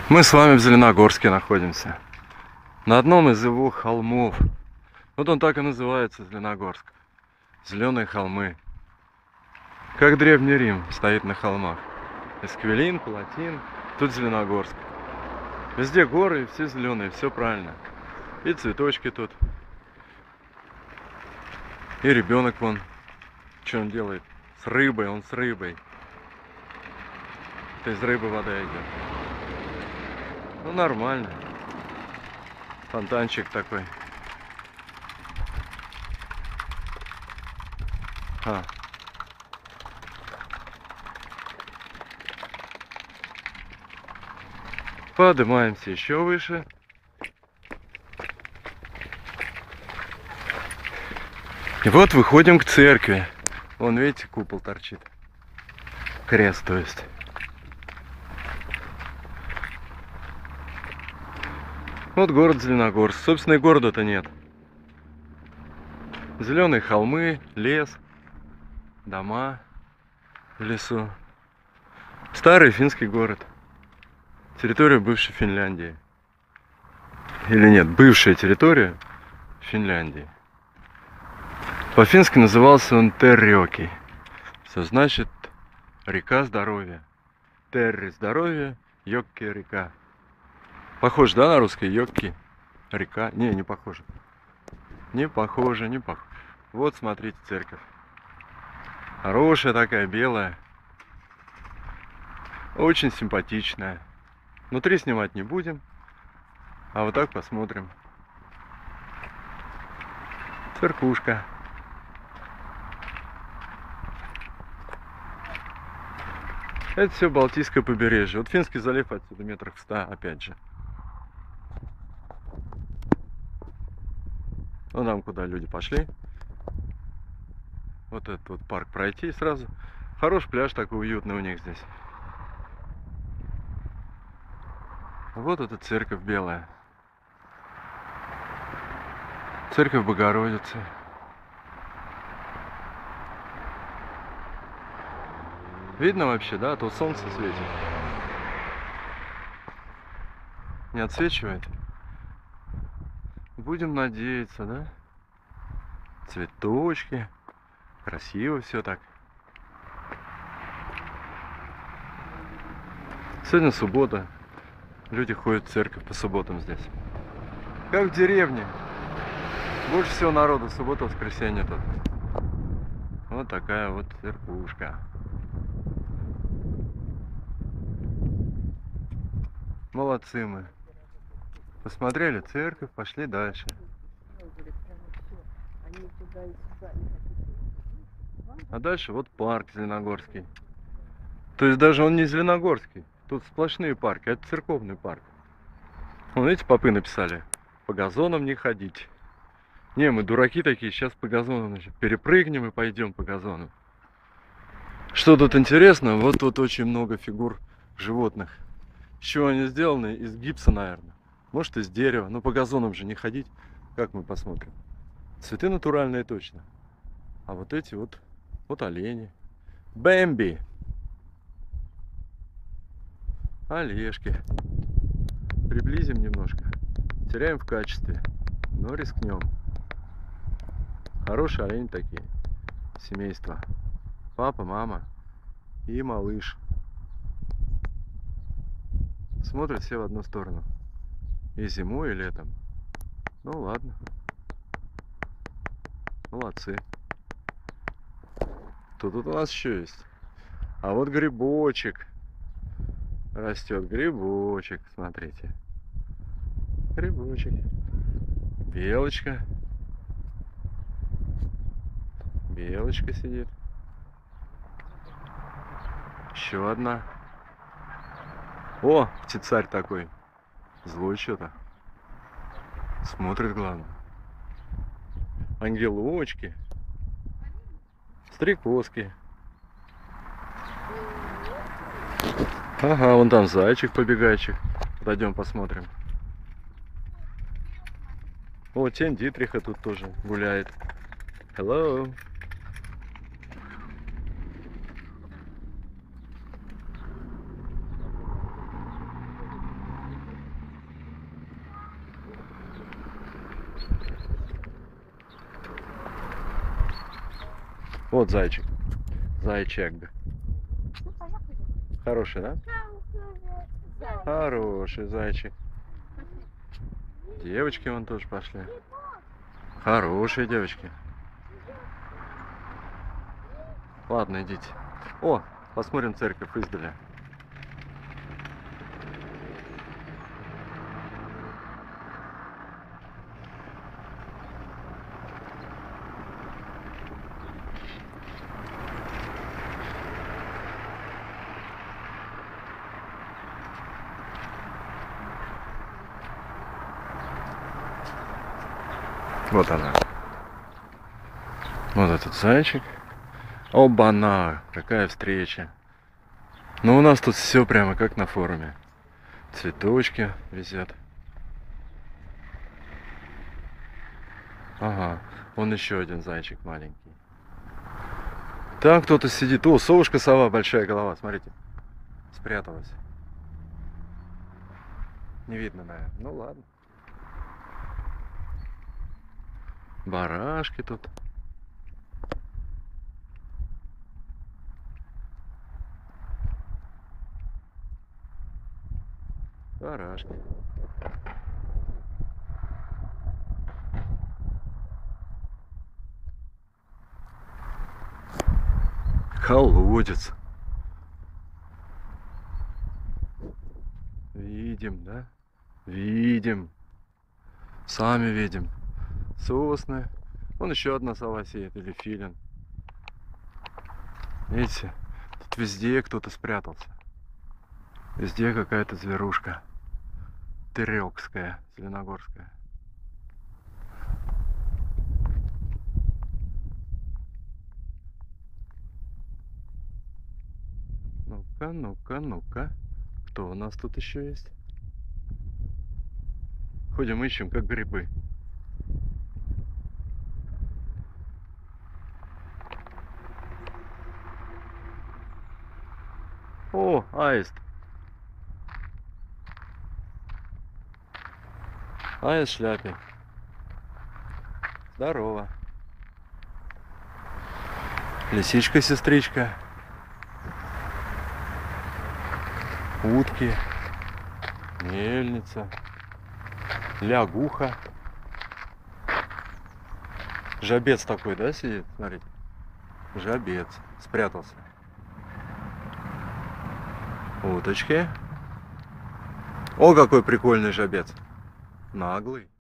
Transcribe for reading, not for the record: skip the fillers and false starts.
Мы с вами в Зеленогорске находимся. На одном из его холмов. Вот он так и называется, Зеленогорск. Зеленые холмы. Как Древний Рим стоит на холмах. Эсквилин, Палатин, тут Зеленогорск. Везде горы, все зеленые, все правильно. И цветочки тут. И ребенок вон, что он делает? С рыбой, он с рыбой. Это из рыбы вода идет. Ну нормально. Фонтанчик такой. Поднимаемся еще выше. И вот выходим к церкви. Вон, видите, купол торчит. Крест, то есть. Вот город Зеленогорск. Собственно, и города-то нет. Зеленые холмы, лес, дома в лесу. Старый финский город. Территория бывшей Финляндии. Или нет, бывшая территория Финляндии. По-фински назывался он Террёки. Что значит река здоровья. Терри здоровье, Йокки река. Похоже, да, на русский? Йокки река. Не похоже. Не похоже, не похоже. Вот, смотрите, церковь. Хорошая такая, белая. Очень симпатичная. Внутри снимать не будем. А вот так посмотрим. Церквушка. Это все Балтийское побережье. Вот Финский залив отсюда метрах в 100, опять же. Ну, нам куда люди пошли. Вот этот вот парк пройти сразу. Хороший пляж такой уютный у них здесь. Вот эта церковь белая. Церковь Богородицы. Видно вообще, да? Тут солнце светит. Не отсвечивает? Будем надеяться, да? Цветочки. Красиво все так. Сегодня суббота. Люди ходят в церковь по субботам здесь. Как в деревне. Больше всего народу суббота, воскресенье тут. Вот такая вот церквушка. Молодцы мы. Посмотрели церковь, пошли дальше. А дальше вот парк Зеленогорский. То есть даже он не Зеленогорский. Тут сплошные парки. Это церковный парк. Вон, видите, попы написали. По газонам не ходить. Не, мы дураки такие. Сейчас по газонам, значит, перепрыгнем и пойдем по газону. Что тут интересно? Вот тут очень много фигур животных. С чего они сделаны? Из гипса, наверное. Может, из дерева. Но по газонам же не ходить. Как мы посмотрим? Цветы натуральные точно. А вот эти вот олени. Бэмби. Олежки. Приблизим немножко. Теряем в качестве, но рискнем. Хорошие олени такие. Семейство. Папа, мама и малыш. Смотрят все в одну сторону. И зимой, и летом. Ну ладно. Молодцы. Тут у нас еще есть. А вот грибочек. Растет грибочек. Смотрите. Грибочек. Белочка. Белочка сидит. Еще одна. О, птицарь такой. Злой что-то. Смотрит, главное. Ангелочки. Стрекозки. Ага, вон там зайчик побегайчик. Пойдем посмотрим. О, тень Дитриха тут тоже гуляет. Hello. Вот зайчик. Зайчик. Хороший, да? Хороший зайчик. Девочки вон тоже пошли. Хорошие девочки. Ладно, идите. О, посмотрим церковь издали. Вот она. Вот этот зайчик. Оба-на! Какая встреча. Ну у нас тут все прямо как на форуме. Цветочки висят. Ага, вон еще один зайчик маленький. Там кто-то сидит. О, совушка-сова, большая голова, смотрите. Спряталась. Не видно, наверное. Ну ладно. Барашки тут. Барашки. Колодец. Видим, да? Видим. Сами видим. Сосны. Вон еще одна сова сидит, или филин. Видите? Тут везде кто-то спрятался. Везде какая-то зверушка. Терекская, зеленогорская. Ну-ка, ну-ка, ну-ка. Кто у нас тут еще есть? Ходим, ищем, как грибы. О, аист. Аист в шляпе. Здорово. Лисичка-сестричка. Утки. Мельница. Лягуха. Жабец такой, да, сидит? Смотрите. Жабец. Спрятался. Уточки. О, какой прикольный жабец. Наглый.